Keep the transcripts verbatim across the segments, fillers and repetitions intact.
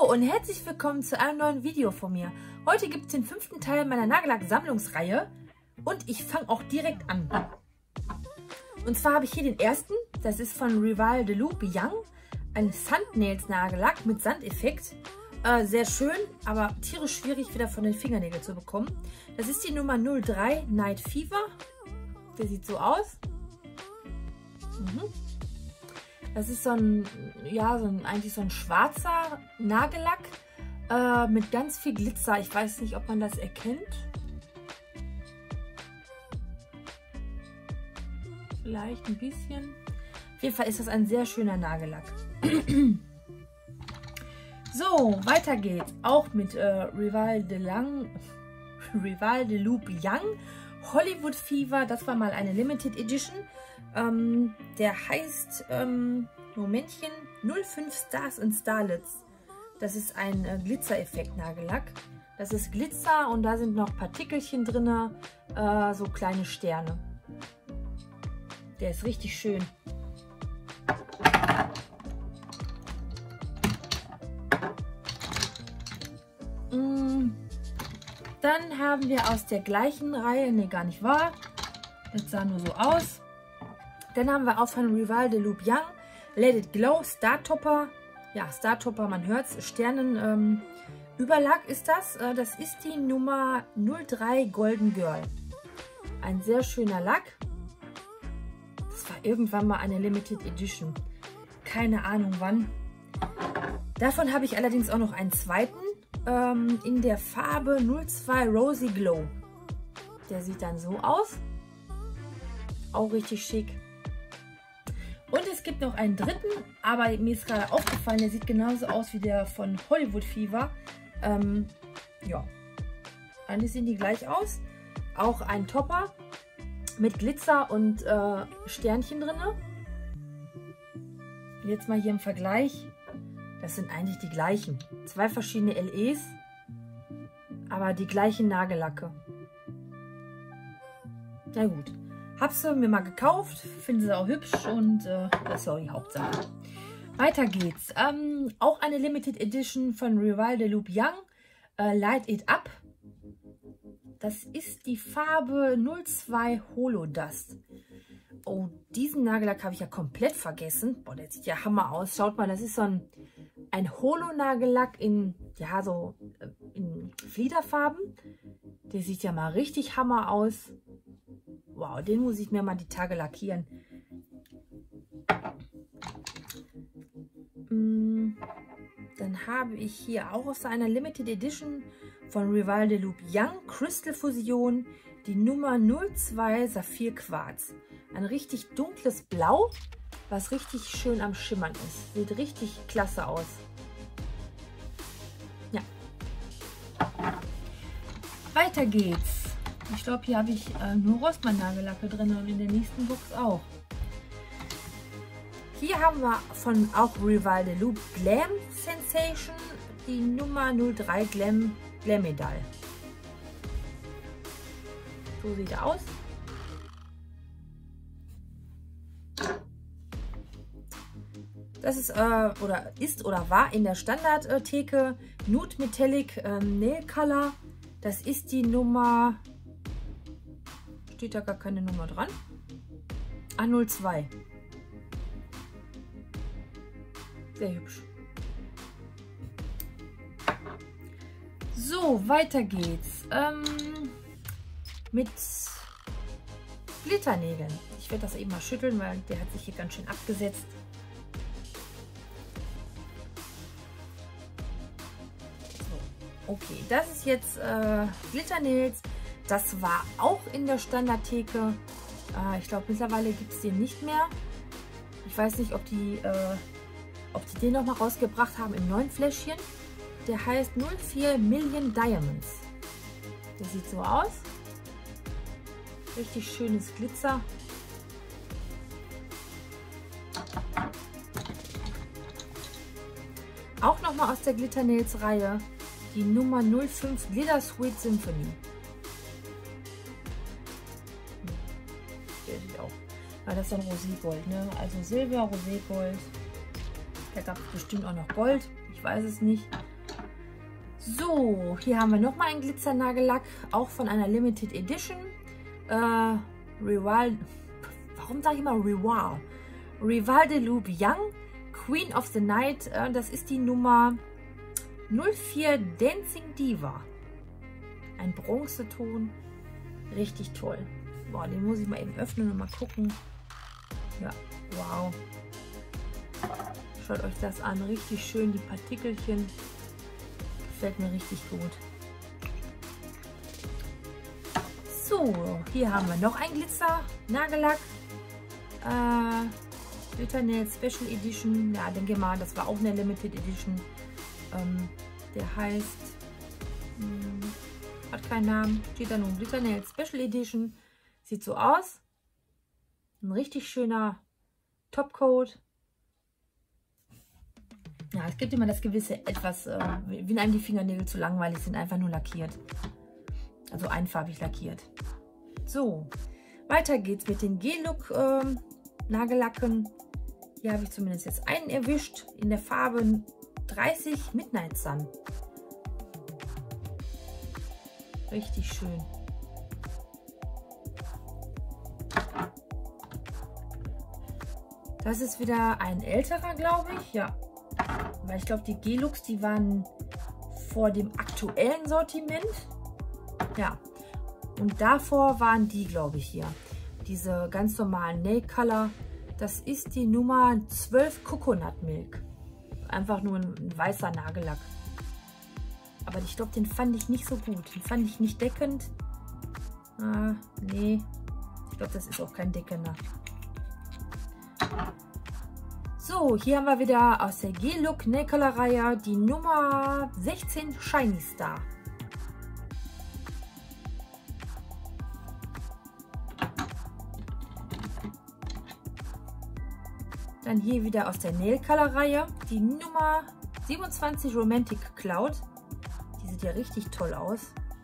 Hallo und herzlich willkommen zu einem neuen Video von mir. Heute gibt es den fünften Teil meiner Nagellack-Sammlungsreihe und ich fange auch direkt an. Und zwar habe ich hier den ersten, das ist von Rival de Loup Young, ein Thumbnails Nagellack mit Sandeffekt. Äh, sehr schön, aber tierisch schwierig wieder von den Fingernägeln zu bekommen. Das ist die Nummer null drei Night Fever. Der sieht so aus. Mhm. Das ist so ein, ja, so ein, eigentlich so ein schwarzer Nagellack äh, mit ganz viel Glitzer. Ich weiß nicht, ob man das erkennt. Vielleicht ein bisschen. Auf jeden Fall ist das ein sehr schöner Nagellack. So, weiter geht's. Auch mit äh, Rival de Lang, Rival de Loup Young Hollywood Fever. Das war mal eine Limited Edition. Ähm, der heißt, ähm, Momentchen, null fünf Stars and Starlets. Das ist ein äh, Glitzer-Effekt-Nagellack. Das ist Glitzer und da sind noch Partikelchen drin, äh, so kleine Sterne. Der ist richtig schön. Mm, dann haben wir aus der gleichen Reihe, ne, gar nicht wahr, das sah nur so aus. Dann haben wir auch von Rival de Loup Young Let It Glow Star Topper. Ja, Star Topper, man hört es. Sternen ähm, Überlack ist das. Äh, das ist die Nummer null drei Golden Girl. Ein sehr schöner Lack. Das war irgendwann mal eine Limited Edition. Keine Ahnung wann. Davon habe ich allerdings auch noch einen zweiten. Ähm, in der Farbe null zwei Rosy Glow. Der sieht dann so aus. Auch richtig schick. Und es gibt noch einen dritten, aber mir ist gerade aufgefallen, der sieht genauso aus wie der von Hollywood Fever. Ähm, ja, eigentlich sehen die gleich aus. Auch ein Topper mit Glitzer und äh, Sternchen drin. Jetzt mal hier im Vergleich. Das sind eigentlich die gleichen. Zwei verschiedene L Es, aber die gleichen Nagellacke. Na gut. Hab sie mir mal gekauft, finde sie auch hübsch und äh, das ist ja auch die Hauptsache. Weiter geht's. Ähm, auch eine Limited Edition von Rival de Loup Young, äh, Light It Up. Das ist die Farbe null zwei Holo Dust. Oh, diesen Nagellack habe ich ja komplett vergessen. Boah, der sieht ja Hammer aus. Schaut mal, das ist so ein, ein Holo-Nagellack in, ja, so äh, in Fliederfarben. Der sieht ja mal richtig Hammer aus. Wow, den muss ich mir mal die Tage lackieren. Dann habe ich hier auch aus einer Limited Edition von Rival de Loup Young Crystal Fusion die Nummer null zwei Saphir Quarz. Ein richtig dunkles Blau, was richtig schön am Schimmern ist. Sieht richtig klasse aus. Ja. Weiter geht's. Ich glaube, hier habe ich äh, nur Rossmann-Nagellacke drin und in der nächsten Box auch. Hier haben wir von auch Rival de Loup Glam Sensation die Nummer null drei Glam Glamedal. So sieht er aus. Das ist äh, oder ist oder war in der Standard-Theke Nude Metallic äh, Nail Color. Das ist die Nummer. Steht da gar keine Nummer dran. Ah, null zwei. Sehr hübsch. So, weiter geht's. Ähm, mit Glitternägeln. Ich werde das eben mal schütteln, weil der hat sich hier ganz schön abgesetzt. So, okay, das ist jetzt äh, Glitternails. Das war auch in der Standard-Theke. Äh, ich glaube, mittlerweile gibt es den nicht mehr. Ich weiß nicht, ob die, äh, ob die den noch mal rausgebracht haben im neuen Fläschchen. Der heißt null vier Million Diamonds. Der sieht so aus. Richtig schönes Glitzer. Auch noch mal aus der Glitter-Nails-Reihe die Nummer null fünf Glitter Sweet Symphony. Der sieht auch. Ah, das ist dann Roségold, ne? Also Silber, Roségold. Da gab es bestimmt auch noch Gold. Ich weiß es nicht. So, hier haben wir nochmal einen Glitzernagellack, auch von einer Limited Edition. Äh, Rival, warum sage ich mal Rival? Rival de Loop Young, Queen of the Night. Äh, das ist die Nummer null vier Dancing Diva. Ein Bronzeton. Richtig toll. Boah, den muss ich mal eben öffnen und mal gucken. Ja, wow. Schaut euch das an. Richtig schön, die Partikelchen. Gefällt mir richtig gut. So, hier haben wir noch ein Glitzer-Nagellack. Äh, Glitter Nail Special Edition. Ja, denke mal, das war auch eine Limited Edition. Ähm, der heißt, mh, hat keinen Namen, steht da nur Glitter Nail Special Edition. Sieht so aus. Ein richtig schöner Topcoat. Ja, es gibt immer das gewisse etwas, äh, wenn einem die Fingernägel zu langweilig sind, einfach nur lackiert. Also einfarbig lackiert. So, weiter geht's mit den G-Look ähm, Nagellacken. Hier habe ich zumindest jetzt einen erwischt in der Farbe dreißig Midnight Sun. Richtig schön. Das ist wieder ein älterer, glaube ich. Ja, weil ich glaube, die G-Looks, die waren vor dem aktuellen Sortiment. Ja, und davor waren die, glaube ich, hier. Diese ganz normalen Nail Color. Das ist die Nummer zwölf Coconut Milk. Einfach nur ein, ein weißer Nagellack. Aber ich glaube, den fand ich nicht so gut. Den fand ich nicht deckend. Ah, nee. Ich glaube, das ist auch kein deckender. So, hier haben wir wieder aus der G-Look Nail Color Reihe die Nummer sechzehn Shiny Star. Dann hier wieder aus der Nail Color Reihe die Nummer siebenundzwanzig Romantic Cloud. Die sieht ja richtig toll aus.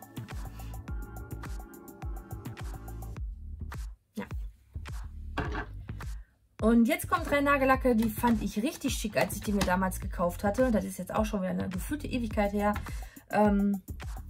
Ja. Und jetzt kommen drei Nagellacke, die fand ich richtig schick, als ich die mir damals gekauft hatte. Das ist jetzt auch schon wieder eine gefühlte Ewigkeit her. Ähm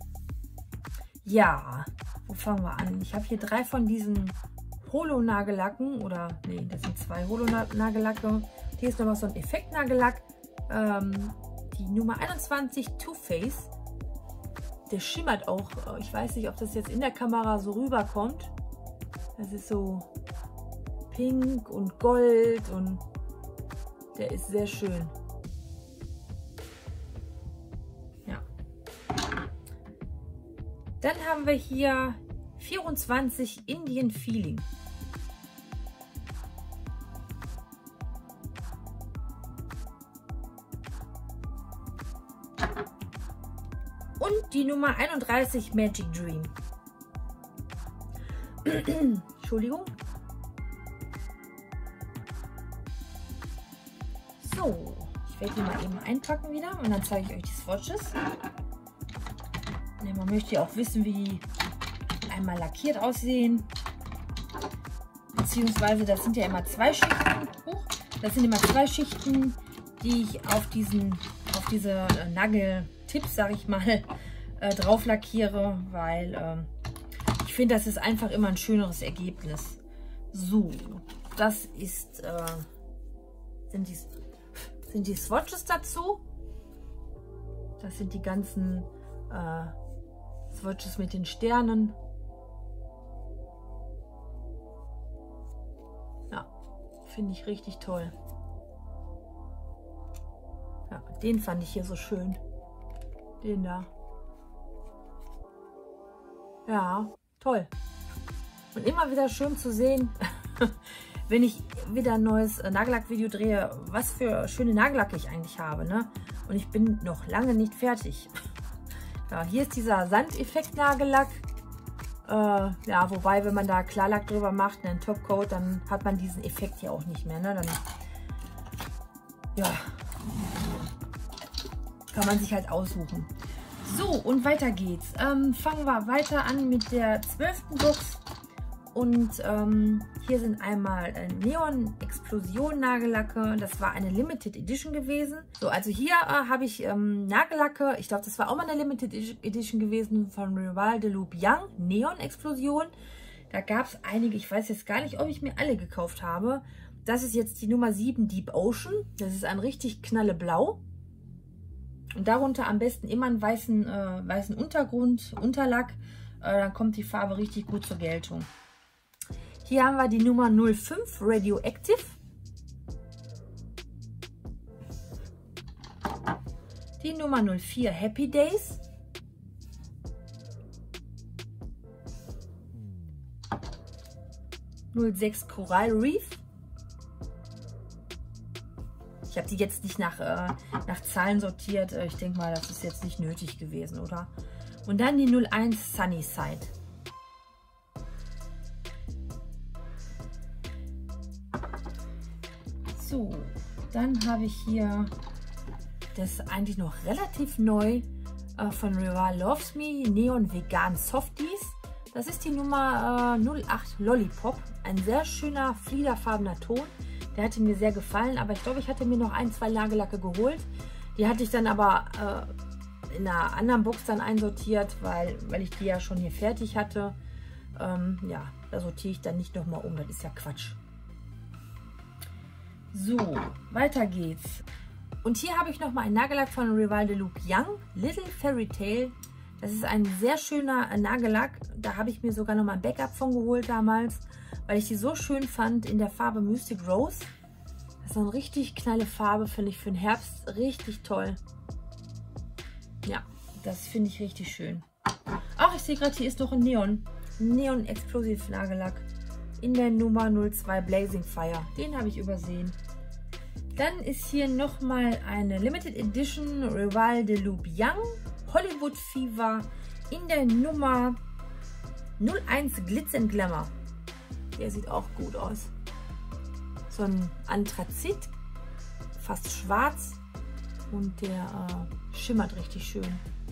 ja, wo fangen wir an? Ich habe hier drei von diesen Holo-Nagellacken. Oder, nee, das sind zwei Holo-Nagellacke. Hier ist nochmal so ein Effekt-Nagellack. Ähm, die Nummer einundzwanzig Too Faced. Der schimmert auch. Ich weiß nicht, ob das jetzt in der Kamera so rüberkommt. Das ist so pink und gold und der ist sehr schön. Ja. Dann haben wir hier vierundzwanzig Indian Feeling. Und die Nummer einunddreißig Magic Dream. Entschuldigung. So, ich werde die mal eben einpacken wieder und dann zeige ich euch die Swatches. Ja, man möchte ja auch wissen, wie die einmal lackiert aussehen. Beziehungsweise das sind ja immer zwei Schichten. Das sind immer zwei Schichten, die ich auf diesen, auf diese Nagel-Tipps, sage ich mal, äh, drauf lackiere, weil ähm, ich finde, das ist einfach immer ein schöneres Ergebnis. So, das ist äh, sind die sind die Swatches dazu. Das sind die ganzen äh, Swatches mit den Sternen. Ja, finde ich richtig toll. Ja, den fand ich hier so schön. Den da. Ja, toll. Und immer wieder schön zu sehen, wenn ich wieder ein neues Nagellack-Video drehe, was für schöne Nagellacke ich eigentlich habe, ne? Und ich bin noch lange nicht fertig. Ja, hier ist dieser Sandeffekt-Nagellack. Äh, ja, wobei, wenn man da Klarlack drüber macht, einen Topcoat, dann hat man diesen Effekt hier auch nicht mehr, ne? Dann, ja, kann man sich halt aussuchen. So, und weiter geht's. Ähm, fangen wir weiter an mit der zwölften Box. Und ähm, hier sind einmal äh, Neon Explosion Nagellacke. Das war eine Limited Edition gewesen. So, also hier äh, habe ich ähm, Nagellacke. Ich glaube, das war auch mal eine Limited Edition gewesen von Rival de Loop Young. Neon Explosion. Da gab es einige. Ich weiß jetzt gar nicht, ob ich mir alle gekauft habe. Das ist jetzt die Nummer sieben Deep Ocean. Das ist ein richtig knalleblau. Und darunter am besten immer einen weißen, äh, weißen Untergrund, Unterlack. Äh, dann kommt die Farbe richtig gut zur Geltung. Hier haben wir die Nummer null fünf Radioactive. Die Nummer null vier Happy Days. null sechs Coral Reef. Ich habe die jetzt nicht nach, äh, nach Zahlen sortiert. Ich denke mal, das ist jetzt nicht nötig gewesen, oder? Und dann die null eins Sunnyside. So, dann habe ich hier, das ist eigentlich noch relativ neu, äh, von Rival Loves Me, Neon Vegan Softies. Das ist die Nummer äh, null acht Lollipop. Ein sehr schöner, fliederfarbener Ton. Der hatte mir sehr gefallen, aber ich glaube, ich hatte mir noch ein, zwei Nagellacke geholt. Die hatte ich dann aber äh, in einer anderen Box dann einsortiert, weil, weil ich die ja schon hier fertig hatte. Ähm, ja, da sortiere ich dann nicht nochmal um, das ist ja Quatsch. So, weiter geht's. Und hier habe ich nochmal einen Nagellack von Rival de Loop Young, Little Fairy Tale. Das ist ein sehr schöner Nagellack. Da habe ich mir sogar nochmal ein Backup von geholt damals, weil ich die so schön fand in der Farbe Mystic Rose. Das ist eine richtig knalle Farbe, finde ich für den Herbst richtig toll. Ja, das finde ich richtig schön. Ach, ich sehe gerade, hier ist noch ein Neon. Neon Explosive Nagellack in der Nummer null zwei Blazing Fire. Den habe ich übersehen. Dann ist hier nochmal eine Limited Edition Rival de Loop Young Hollywood Fever in der Nummer null eins Glitz and Glamour. Der sieht auch gut aus. So ein Anthrazit, fast schwarz und der äh, schimmert richtig schön.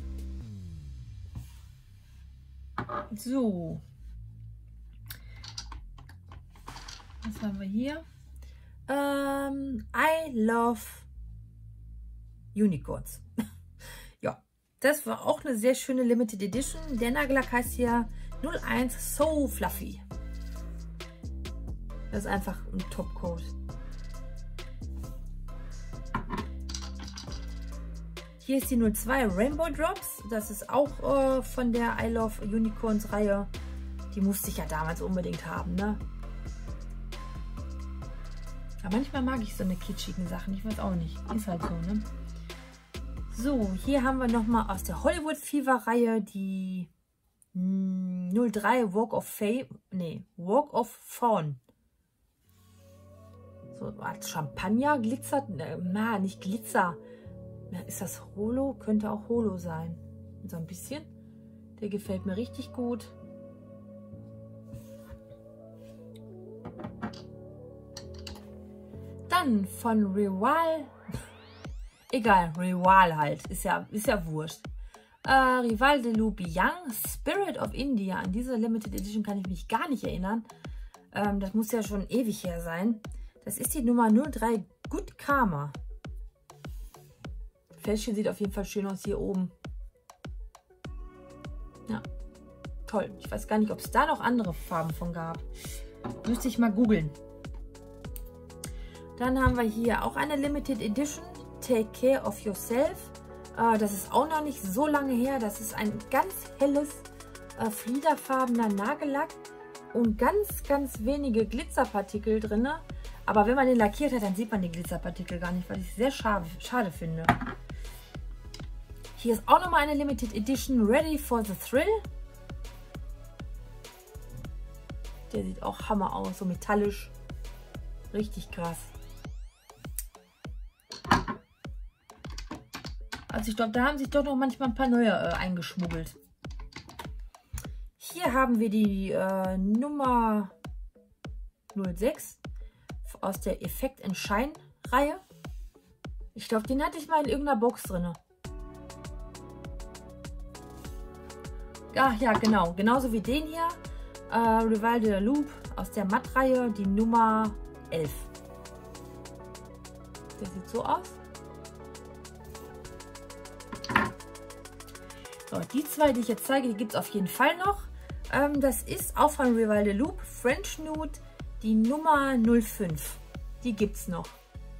So. Was haben wir hier? Ähm, I Love Unicorns. Ja, das war auch eine sehr schöne Limited Edition. Der Nagellack heißt hier null eins So Fluffy. Das ist einfach ein Topcoat. Hier ist die null zwei Rainbow Drops. Das ist auch äh, von der I Love Unicorns Reihe. Die musste ich ja damals unbedingt haben, ne? Aber manchmal mag ich so eine kitschigen Sachen. Ich weiß auch nicht. Ist halt so, ne? So, hier haben wir nochmal aus der Hollywood Fever Reihe die mh, null drei Walk of Fame. Nee, Walk of Fawn. So als Champagner glitzert. Na, nicht Glitzer. Ist das Holo? Könnte auch Holo sein. So ein bisschen. Der gefällt mir richtig gut. Dann von Rival. Egal, Rival halt. Ist ja, ist ja wurscht. Äh, Rival de Loop Young Spirit of India. An diese Limited Edition kann ich mich gar nicht erinnern. Ähm, das muss ja schon ewig her sein. Das ist die Nummer null drei Good Karma. Fläschchen sieht auf jeden Fall schön aus hier oben. Ja, toll. Ich weiß gar nicht, ob es da noch andere Farben von gab. Müsste ich mal googeln. Dann haben wir hier auch eine Limited Edition. Take Care of Yourself. Äh, das ist auch noch nicht so lange her. Das ist ein ganz helles, äh, fliederfarbener Nagellack. Und ganz, ganz wenige Glitzerpartikel drin. Aber wenn man den lackiert hat, dann sieht man die Glitzerpartikel gar nicht, weil ich es sehr schade, schade finde. Hier ist auch nochmal eine Limited Edition Ready for the Thrill. Der sieht auch Hammer aus, so metallisch. Richtig krass. Also ich glaube, da haben sich doch noch manchmal ein paar neue äh, eingeschmuggelt. Hier haben wir die äh, Nummer null sechs aus der Effect and Shine Reihe. Ich glaube, den hatte ich mal in irgendeiner Box drin. Ach ja, genau. Genauso wie den hier. äh, Rival de la Loupe aus der Matt-Reihe, die Nummer elf. Der sieht so aus. So, die zwei, die ich jetzt zeige, die gibt es auf jeden Fall noch. Ähm, das ist auch von Rival de la Loupe, French Nude, die Nummer null fünf. Die gibt es noch.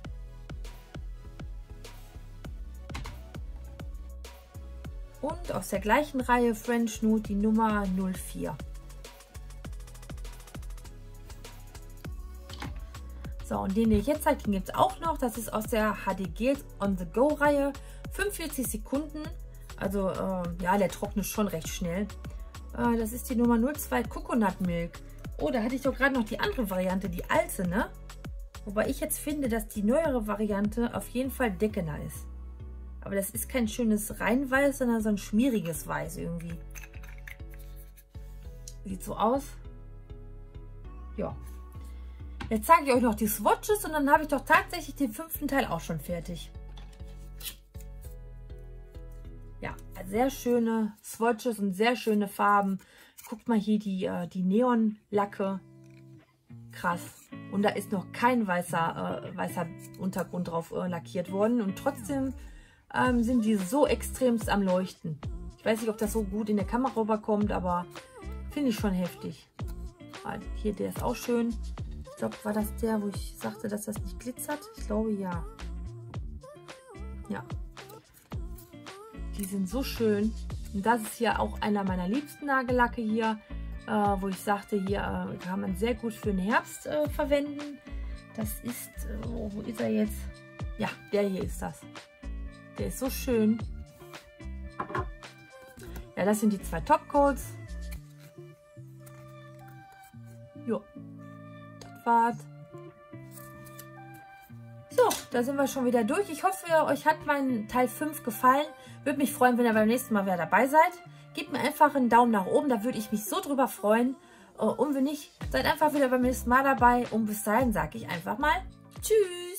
Und aus der gleichen Reihe French Nude die Nummer null vier. So, und den, den ich jetzt zeige, den gibt es auch noch. Das ist aus der H D Gels On The Go Reihe. fünfundvierzig Sekunden. Also, äh, ja, der trocknet schon recht schnell. Äh, das ist die Nummer null zwei Coconut Milk. Oh, da hatte ich doch gerade noch die andere Variante, die alte, ne? Wobei ich jetzt finde, dass die neuere Variante auf jeden Fall deckener ist. Aber das ist kein schönes Reinweiß, sondern so ein schmieriges Weiß irgendwie. Sieht so aus. Ja. Jetzt zeige ich euch noch die Swatches und dann habe ich doch tatsächlich den fünften Teil auch schon fertig. Ja, sehr schöne Swatches und sehr schöne Farben. Guckt mal hier die, die Neonlacke. Krass. Und da ist noch kein weißer, äh, weißer Untergrund drauf äh, lackiert worden. Und trotzdem ähm, sind die so extremst am Leuchten. Ich weiß nicht, ob das so gut in der Kamera rüberkommt, aber finde ich schon heftig. Also hier, der ist auch schön. Ich glaube, war das der, wo ich sagte, dass das nicht glitzert? Ich glaube, ja. Ja. Die sind so schön. Und das ist hier auch einer meiner liebsten Nagellacke hier, äh, wo ich sagte, hier äh, kann man sehr gut für den Herbst äh, verwenden. Das ist, äh, wo ist er jetzt? Ja, der hier ist das. Der ist so schön. Ja, das sind die zwei Topcoats. Jo, das war's. So, da sind wir schon wieder durch. Ich hoffe, euch hat mein Teil fünf gefallen. Würde mich freuen, wenn ihr beim nächsten Mal wieder dabei seid. Gebt mir einfach einen Daumen nach oben, da würde ich mich so drüber freuen. Und wenn nicht, seid einfach wieder beim nächsten Mal dabei. Und bis dahin sage ich einfach mal Tschüss.